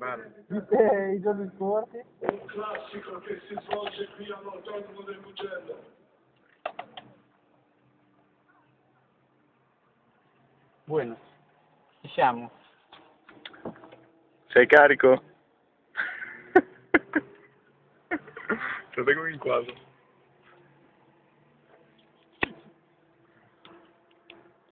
I giorni scorsi. Un classico che si svolge qui all'Autodromo del Mugello. Bueno, ci siamo. Sei carico? Guarda come inquadro.